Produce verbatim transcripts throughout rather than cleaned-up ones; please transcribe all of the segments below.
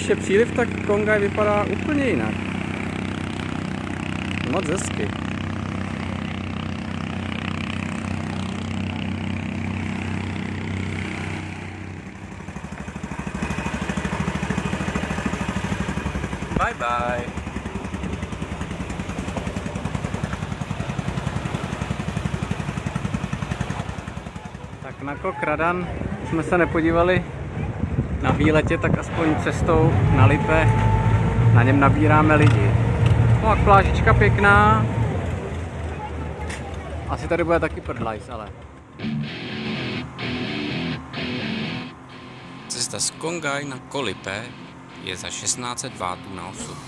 když je příliv, tak Kongaj vypadá úplně jinak. Moc hezky. Bye bye. Tak na Koh Radan jsme se nepodívali na výletě, tak aspoň cestou na Lipe na něm nabíráme lidi. No a plážička pěkná. Asi tady bude taky prdlajs, ale. Cesta z Kongaj na Koh Lipe je za šestnáct set wattů na osobu.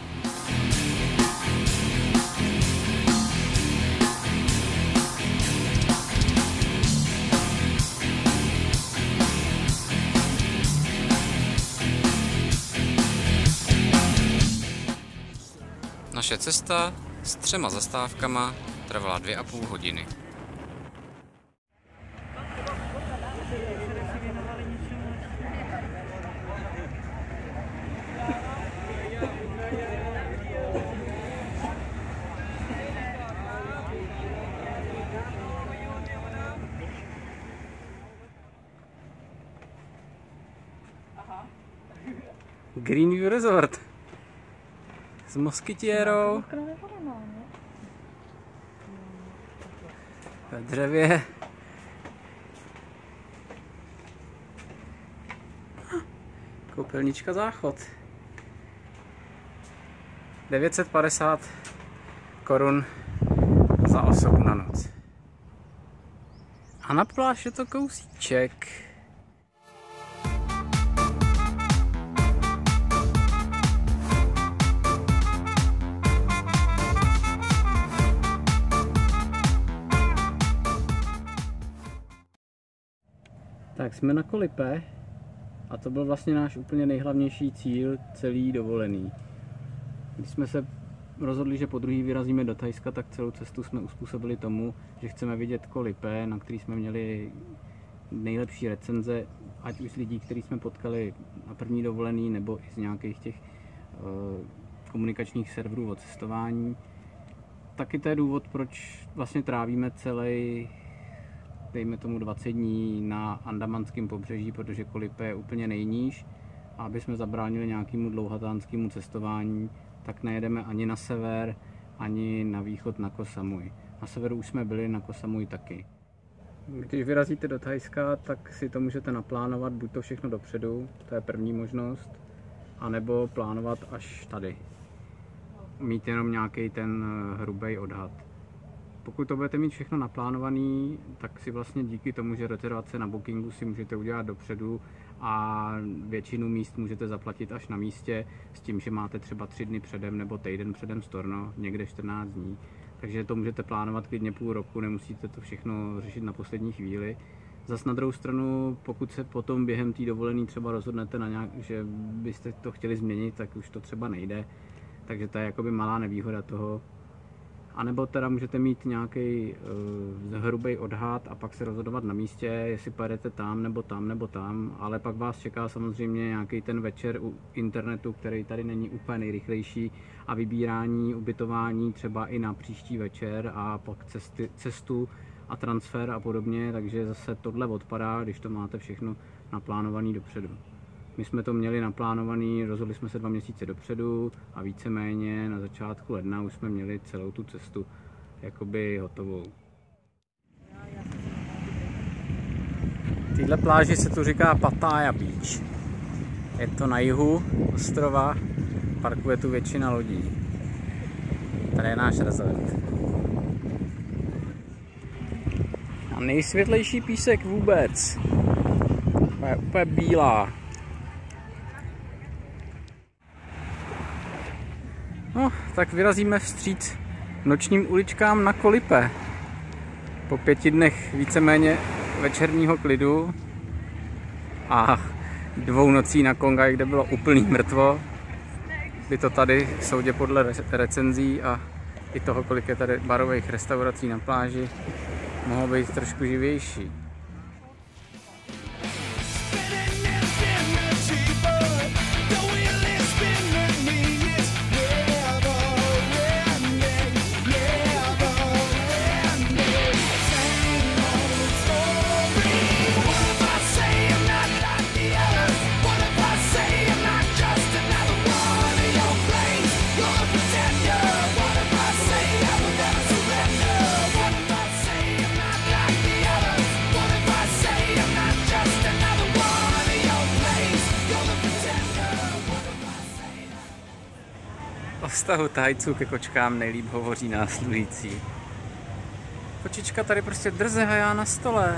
Naše cesta s třema zastávkama trvala dvě a půl hodiny. Greenview Resort s moskytěrou ve dřevě. Koupelnička Záchod. devět set padesát korun za osobu na noc. A na pláž je to kousíček. Tak jsme na Koh Lipe a to byl vlastně náš úplně nejhlavnější cíl celý dovolený. Když jsme se rozhodli, že po druhý vyrazíme do Thajska, tak celou cestu jsme uspůsobili tomu, že chceme vidět Koh Lipe, na který jsme měli nejlepší recenze, ať už z lidí, který jsme potkali na první dovolený, nebo i z nějakých těch uh, komunikačních serverů o cestování. Taky to je důvod, proč vlastně trávíme celý, dejme tomu dvacet dní na Andamanském pobřeží, protože Koh Lipe je úplně nejníž a aby jsme zabránili nějakému dlouhatánskému cestování, tak nejedeme ani na sever, ani na východ na Koh Samui. Na severu už jsme byli, na Koh Samui taky. Když vyrazíte do Thajska, tak si to můžete naplánovat, buď to všechno dopředu, to je první možnost, anebo plánovat až tady. Mít jenom nějaký ten hrubý odhad. Pokud to budete mít všechno naplánovaný, tak si vlastně díky tomu, že rezervace na Bookingu si můžete udělat dopředu a většinu míst můžete zaplatit až na místě s tím, že máte třeba tři dny předem nebo týden předem storno, někde čtrnáct dní. Takže to můžete plánovat klidně půl roku, nemusíte to všechno řešit na poslední chvíli. Zas na druhou stranu, pokud se potom během té dovolené třeba rozhodnete, na nějak, že byste to chtěli změnit, tak už to třeba nejde. Takže to je jakoby malá nevýhoda toho. A nebo teda můžete mít nějaký uh, hrubý odhad a pak se rozhodovat na místě, jestli pojedete tam nebo tam nebo tam, ale pak vás čeká samozřejmě nějaký ten večer u internetu, který tady není úplně nejrychlejší a vybírání, ubytování třeba i na příští večer a pak cesty, cestu a transfer a podobně, takže zase tohle odpadá, když to máte všechno naplánované dopředu. My jsme to měli naplánovaný, rozhodli jsme se dva měsíce dopředu a víceméně na začátku ledna už jsme měli celou tu cestu jakoby hotovou. Téhle pláži se tu říká Pattaya Beach. Je to na jihu ostrova, parkuje tu většina lodí. Tady je náš rezort. A nejsvětlejší písek vůbec. Je úplně bílá. No, tak vyrazíme vstříc nočním uličkám na Koh Lipe. Po pěti dnech víceméně večerního klidu a dvou nocí na Kongaj, kde bylo úplný mrtvo, by to tady, soudě podle recenzí a i toho, kolik je tady barových restaurací na pláži, mohlo být trošku živější. Going vztahu Thajců ke kočkám nejlíp hovoří následující. Kočička tady prostě drze hajá na stole.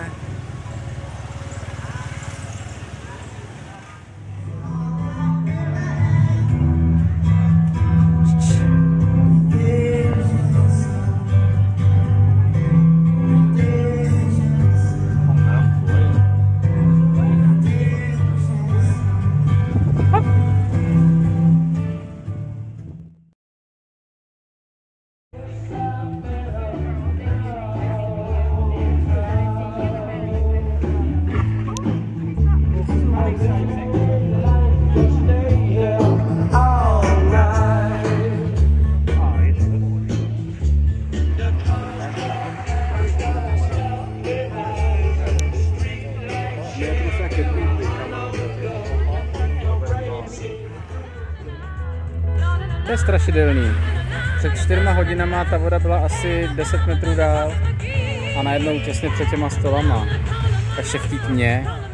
To je strašidelný. Před čtyřma hodinama ta voda byla asi deset metrů dál a najednou těsně před těma stolama. Ta šeftít mě.